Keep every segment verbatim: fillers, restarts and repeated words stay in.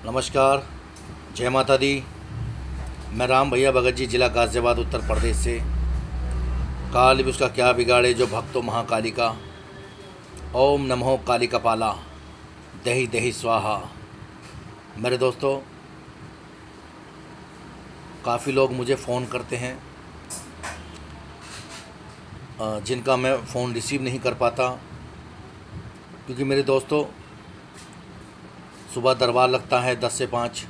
नमस्कार, जय माता दी। मैं राम भैया भगत जी, ज़िला गाज़ियाबाद, उत्तर प्रदेश से। काल भी उसका क्या बिगाड़े जो भक्तो महाकाली का। ओम नमो काली कपाला, दही दही स्वाहा। मेरे दोस्तों, काफ़ी लोग मुझे फ़ोन करते हैं जिनका मैं फ़ोन रिसीव नहीं कर पाता, क्योंकि मेरे दोस्तों सुबह दरबार लगता है दस से पाँच,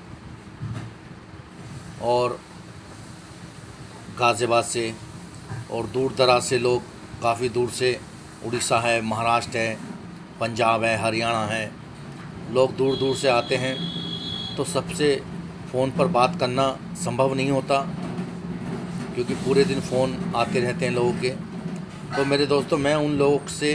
और गाज़ियाबाद से और दूर दराज से लोग, काफ़ी दूर से, उड़ीसा है, महाराष्ट्र है, पंजाब है, हरियाणा है, लोग दूर दूर से आते हैं। तो सबसे फ़ोन पर बात करना संभव नहीं होता, क्योंकि पूरे दिन फ़ोन आते रहते हैं लोगों के। तो मेरे दोस्तों, मैं उन लोगों से,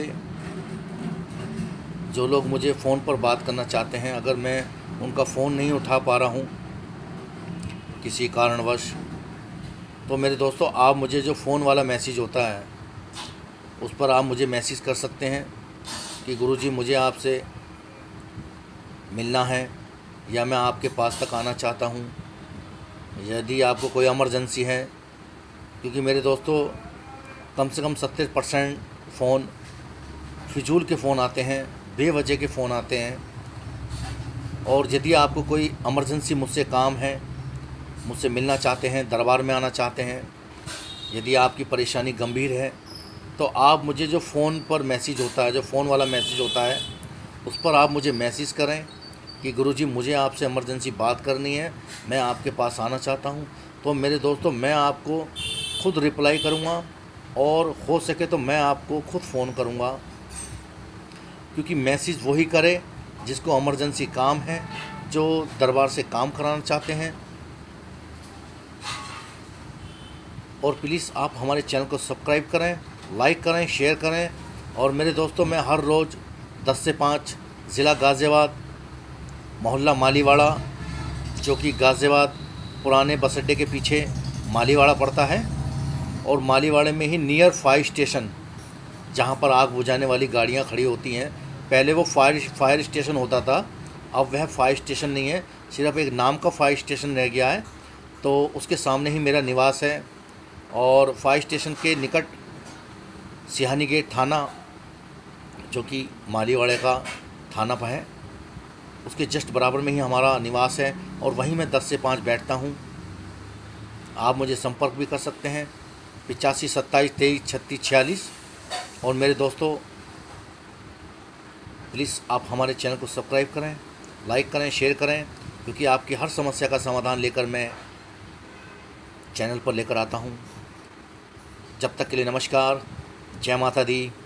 जो लोग मुझे फ़ोन पर बात करना चाहते हैं, अगर मैं उनका फ़ोन नहीं उठा पा रहा हूँ किसी कारणवश, तो मेरे दोस्तों आप मुझे जो फ़ोन वाला मैसेज होता है उस पर आप मुझे मैसेज कर सकते हैं कि गुरुजी मुझे आपसे मिलना है, या मैं आपके पास तक आना चाहता हूँ, यदि आपको कोई इमरजेंसी है। क्योंकि मेरे दोस्तों कम से कम सत्तर परसेंट फ़ोन फिजूल के फ़ोन आते हैं, बेवजह के फ़ोन आते हैं। और यदि आपको कोई इमरजेंसी मुझसे काम है, मुझसे मिलना चाहते हैं, दरबार में आना चाहते हैं, यदि आपकी परेशानी गंभीर है, तो आप मुझे जो फ़ोन पर मैसेज होता है, जो फ़ोन वाला मैसेज होता है, उस पर आप मुझे मैसेज करें कि गुरुजी मुझे आपसे इमरजेंसी बात करनी है, मैं आपके पास आना चाहता हूं। तो मेरे दोस्तों, मैं आपको खुद रिप्लाई करूंगा, और हो सके तो मैं आपको खुद फ़ोन करूंगा, क्योंकि मैसेज वही करे जिसको इमरजेंसी काम है, जो दरबार से काम कराना चाहते हैं। और प्लीज़ आप हमारे चैनल को सब्सक्राइब करें, लाइक करें, शेयर करें। और मेरे दोस्तों, मैं हर रोज़ दस से पाँच, ज़िला गाज़ियाबाद, मोहल्ला मालीवाड़ा, जो कि गाज़ियाबाद पुराने बस अड्डे के पीछे मालीवाड़ा पड़ता है, और मालीवाड़े में ही नियर फायर स्टेशन, जहां पर आग बुझाने वाली गाड़ियां खड़ी होती हैं। पहले वो फायर फायर स्टेशन होता था, अब वह फायर स्टेशन नहीं है, सिर्फ एक नाम का फायर स्टेशन रह गया है। तो उसके सामने ही मेरा निवास है, और फायर स्टेशन के निकट सिहानी गेट थाना, जो कि मालीवाड़े का थाना पर है, उसके जस्ट बराबर में ही हमारा निवास है, और वहीं मैं दस से पाँच बैठता हूँ। आप मुझे संपर्क भी कर सकते हैं, पिचासी सत्ताईस तेईस छत्तीस छियालीस। और मेरे दोस्तों, प्लीज़ आप हमारे चैनल को सब्सक्राइब करें, लाइक करें, शेयर करें, क्योंकि आपकी हर समस्या का समाधान लेकर मैं चैनल पर लेकर आता हूं। जब तक के लिए नमस्कार, जय माता दी।